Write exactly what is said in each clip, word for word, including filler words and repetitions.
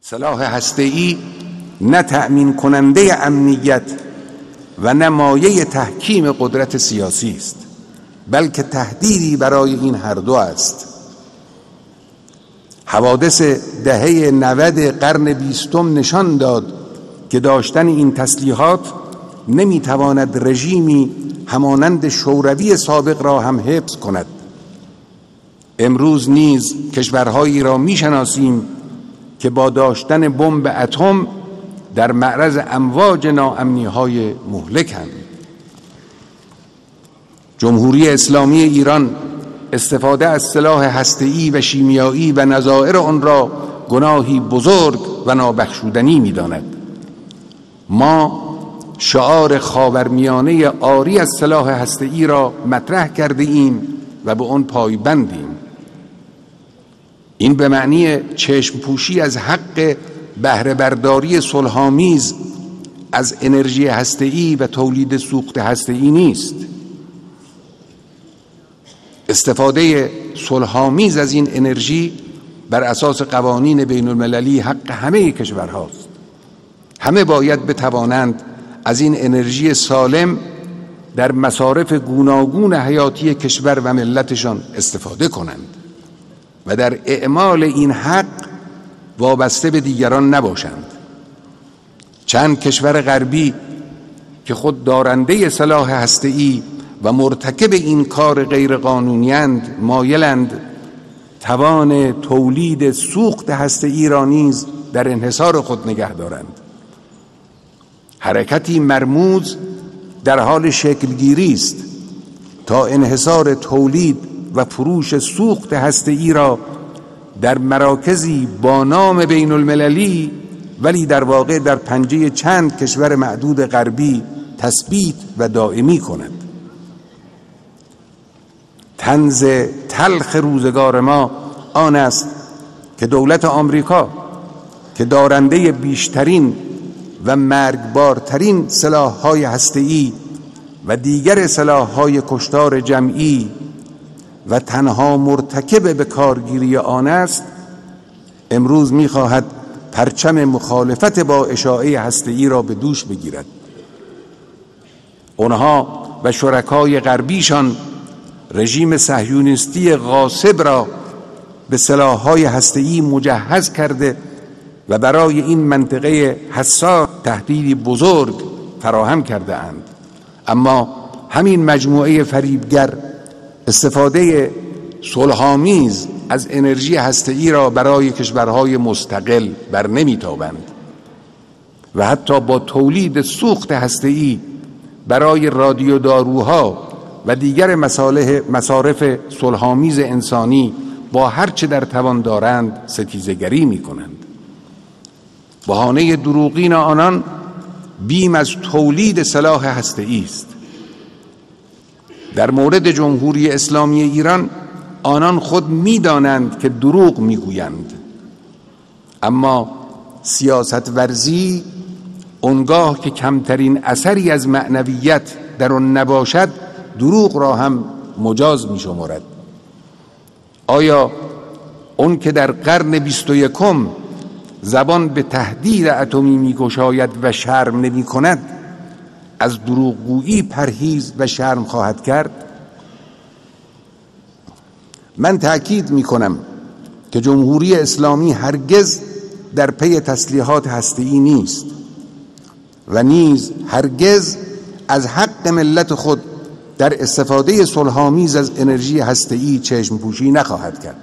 سلاح هسته‌ای نه تأمین کننده امنیت و نه مایه تحکیم قدرت سیاسی است، بلکه تهدیدی برای این هر دو است. حوادث دهه نود قرن بیستم نشان داد که داشتن این تسلیحات نمیتواند رژیمی همانند شوروی سابق را هم حفظ کند. امروز نیز کشورهایی را میشناسیم که با داشتن بمب اتم در معرض امواج ناامنی‌های مهلکند. جمهوری اسلامی ایران استفاده از سلاح هسته‌ای و شیمیایی و نظائر آن را گناهی بزرگ و نابخشودنی می‌داند. ما شعار خاورمیانه عاری از سلاح هسته‌ای را مطرح کرده ایم و به آن پایبندیم. این به معنی چشم پوشی از حق بهره برداری صلح‌آمیز از انرژی هسته‌ای و تولید سوخت هسته‌ای نیست. استفاده صلح‌آمیز از این انرژی بر اساس قوانین بین المللی حق همه کشورهاست. همه باید بتوانند از این انرژی سالم در مصارف گوناگون حیاتی کشور و ملتشان استفاده کنند و در اعمال این حق وابسته به دیگران نباشند. چند کشور غربی که خود دارنده سلاح هسته‌ای و مرتکب این کار غیرقانونی‌اند مایلند توان تولید سوخت هسته‌ای را نیز در انحصار خود نگه دارند. حرکتی مرموز در حال شکلگیری است تا انحصار تولید و فروش سوخت هسته‌ای را در مراکزی با نام بین المللی ولی در واقع در پنجه چند کشور معدود غربی تثبیت و دائمی کند. طنز تلخ روزگار ما آن است که دولت آمریکا که دارنده بیشترین و مرگبارترین سلاح‌های هسته‌ای و دیگر سلاح‌های کشتار جمعی و تنها مرتکب به کارگیری آن است، امروز می‌خواهد پرچم مخالفت با اشاعه هسته‌ای را به دوش بگیرد. آنها و شرکای غربیشان رژیم صهیونیستی غاصب را به سلاح‌های هسته‌ای مجهز کرده و برای این منطقه حساس تهدیدی بزرگ فراهم کرده اند. اما همین مجموعه فریبگر استفاده صلح‌آمیز از انرژی هسته‌ای را برای کشورهای مستقل بر نمی‌تابند و حتی با تولید سوخت هسته‌ای برای رادیوداروها و دیگر مصارف صلح‌آمیز انسانی با هر چه در توان دارند ستیزگری می‌کنند. بهانه دروغین آنان بیم از تولید سلاح هسته‌ای است. در مورد جمهوری اسلامی ایران آنان خود می‌دانند که دروغ می‌گویند، اما سیاست ورزی اونگاه که کمترین اثری از معنویت در آن نباشد دروغ را هم مجاز می‌شمارد. آیا اون که در قرن بیست و یکم زبان به تهدید اتمی می‌گشاید و شرم نمی‌کند از دروغگویی پرهیز و شرم خواهد کرد؟ من تأکید می‌کنم که جمهوری اسلامی هرگز در پی تسلیحات هسته‌ای نیست و نیز هرگز از حق ملت خود در استفاده صلح‌آمیز از انرژی هسته‌ای چشم پوشی نخواهد کرد.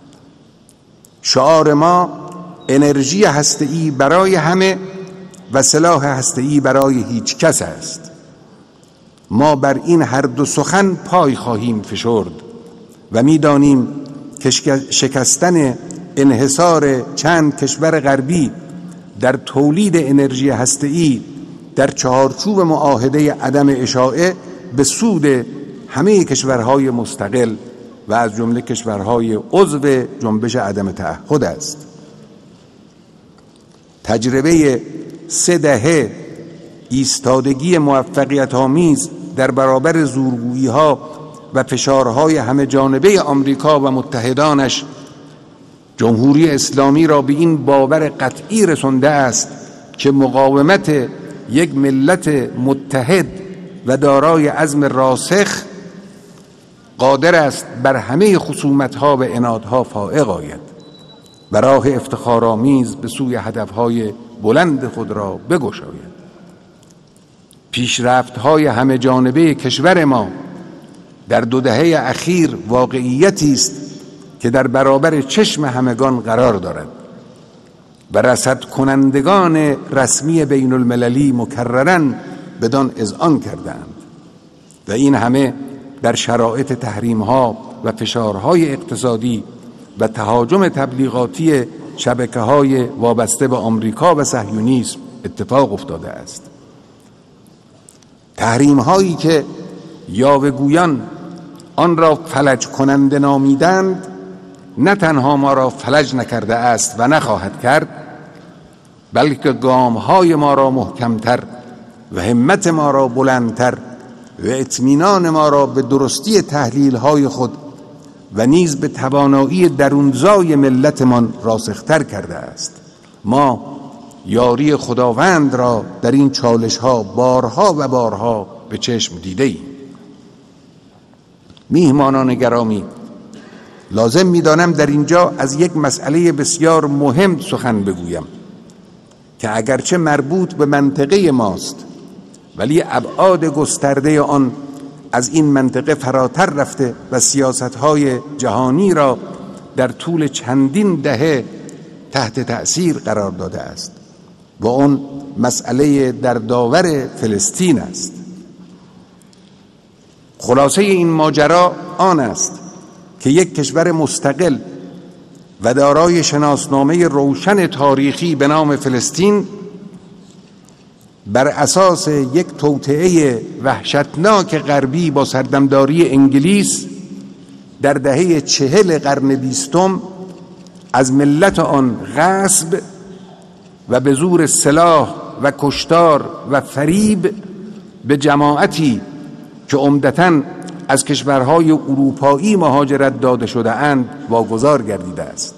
شعار ما انرژی هسته‌ای برای همه و سلاح هسته‌ای برای هیچ کس است. ما بر این هر دو سخن پای خواهیم فشرد و می‌دانیم که شکستن انحصار چند کشور غربی در تولید انرژی هسته‌ای در چهارچوب معاهده عدم اشاعه به سود همه کشورهای مستقل و از جمله کشورهای عضو جنبش عدم تعهد است. تجربه سه دهه ایستادگی موفقیت آمیز در برابر زورگویی‌ها و فشارهای همه جانبه آمریکا و متحدانش جمهوری اسلامی را به این باور قطعی رسانده است که مقاومت یک ملت متحد و دارای عزم راسخ قادر است بر همه خصومت‌ها و عنادها فائق آید و راه افتخارآمیز به سوی هدف‌های بلند خود را بگشاید. پیشرفت‌های همه جانبه کشور ما در دو دهه اخیر واقعیتی است که در برابر چشم همگان قرار دارد و رصد کنندگان رسمی بین المللی مکرراً بدان اذعان کردند و این همه در شرایط تحریم‌ها و فشارهای اقتصادی و تهاجم تبلیغاتی شبکه‌های وابسته به آمریکا و صهیونیسم اتفاق افتاده است. تحریم‌هایی که یاوه‌گویان آن را فلج کننده نامیدند نه تنها ما را فلج نکرده است و نخواهد کرد، بلکه گام‌های ما را محکمتر و همت ما را بلندتر و اطمینان ما را به درستی تحلیل‌های خود و نیز به توانایی درونزای ملتمان راسختر کرده است. ما یاری خداوند را در این چالش‌ها بارها و بارها به چشم دیده ایم. میهمانان گرامی، لازم می‌دانم در اینجا از یک مسئله بسیار مهم سخن بگویم که اگرچه مربوط به منطقه ماست ولی ابعاد گسترده آن از این منطقه فراتر رفته و سیاست‌های جهانی را در طول چندین دهه تحت تأثیر قرار داده است و اون مسئله در داور فلسطین است. خلاصه این ماجرا آن است که یک کشور مستقل و دارای شناسنامه روشن تاریخی به نام فلسطین بر اساس یک توطئه وحشتناک غربی با سردمداری انگلیس در دهه چهل قرن بیستم از ملت آن غصب و به زور سلاح و کشتار و فریب به جماعتی که عمدتاً از کشورهای اروپایی مهاجرت داده شده اند واگذار گردیده است.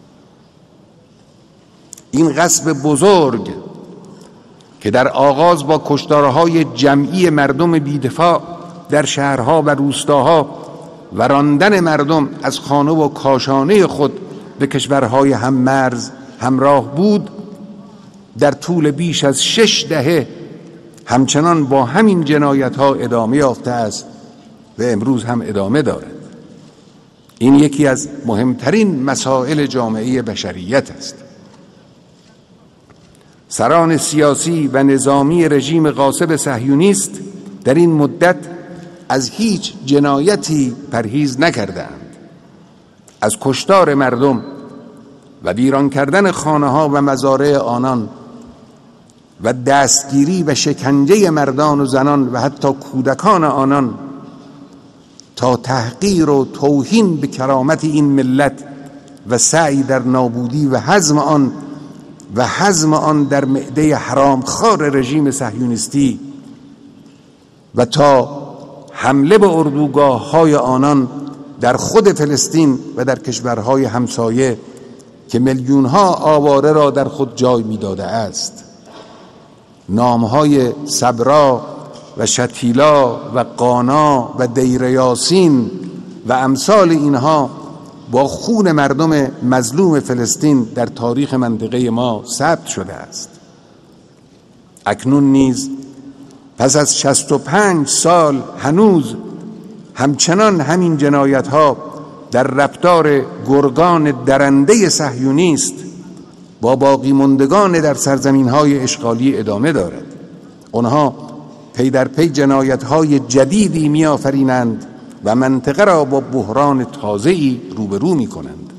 این غصب بزرگ که در آغاز با کشتارهای جمعی مردم بی‌دفاع در شهرها و روستاها و راندن مردم از خانه و کاشانه خود به کشورهای هم مرز همراه بود، در طول بیش از شش دهه همچنان با همین جنایت‌ها ادامه یافته است و امروز هم ادامه دارد. این یکی از مهمترین مسائل جامعه بشریت است. سران سیاسی و نظامی رژیم غاصب صهیونیست در این مدت از هیچ جنایتی پرهیز نکردند. از کشتار مردم و ویران کردن خانه‌ها و مزارع آنان و دستگیری و شکنجه مردان و زنان و حتی کودکان آنان تا تحقیر و توهین به کرامت این ملت و سعی در نابودی و هضم آن و هضم آن در معده حرامخوار رژیم صهیونیستی و تا حمله به اردوگاه‌های آنان در خود فلسطین و در کشورهای همسایه که میلیون‌ها آواره را در خود جای می‌داده است. نام‌های صبرا و شتیلا و قانا و دیر یاسین و امثال اینها با خون مردم مظلوم فلسطین در تاریخ منطقه ما ثبت شده است. اکنون نیز پس از شصت و پنج سال هنوز همچنان همین جنایت‌ها در رفتار گرگان درنده صهیونیست با باقی ماندگان در سرزمین‌های اشغالی ادامه دارد. آنها پی در پی جنایت‌های جدیدی می‌آفرینند و منطقه را با بحران تازه‌ای روبرو می‌کنند.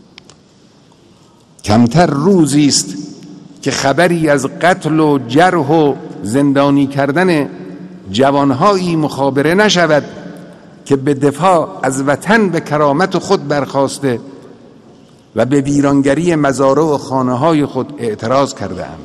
کمتر روزی است که خبری از قتل و جرح و زندانی کردن جوانهایی مخابره نشود که به دفاع از وطن به کرامت خود برخاسته و به ویرانگری مزارع و خانه‌های خود اعتراض کرده‌اند.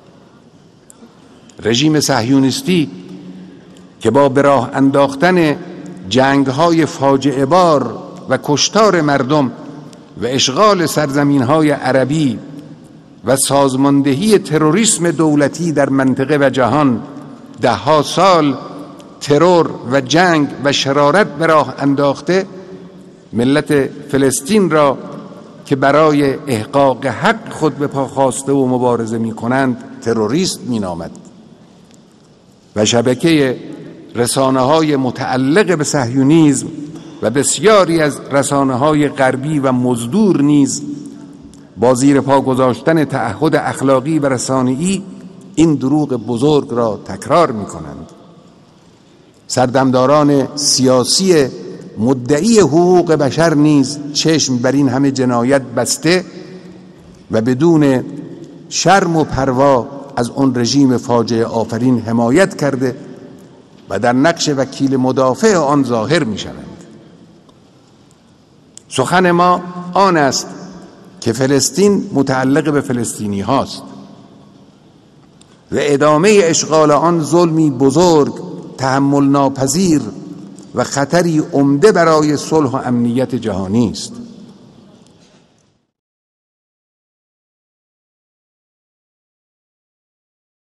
رژیم صهیونیستی که با به راه انداختن جنگ‌های فاجعه بار و کشتار مردم و اشغال سرزمین‌های عربی و سازماندهی تروریسم دولتی در منطقه و جهان دهها سال ترور و جنگ و شرارت به راه انداخته، ملت فلسطین را که برای احقاق حق خود به پا خواسته و مبارزه می کنند تروریست می نامد و شبکه رسانه های متعلق به صهیونیسم و بسیاری از رسانه های غربی و مزدور نیز با زیر پا گذاشتن تعهد اخلاقی و رسانه‌ای این دروغ بزرگ را تکرار می کنند. سردمداران سیاسی مدعی حقوق بشر نیز چشم بر این همه جنایت بسته و بدون شرم و پروا از آن رژیم فاجعه آفرین حمایت کرده و در نقش وکیل مدافع آن ظاهر می شوند. سخن ما آن است که فلسطین متعلق به فلسطینی هاست و ادامه اشغال آن ظلمی بزرگ، تحمل ناپذیر و خطری عمده برای صلح و امنیت جهانی است.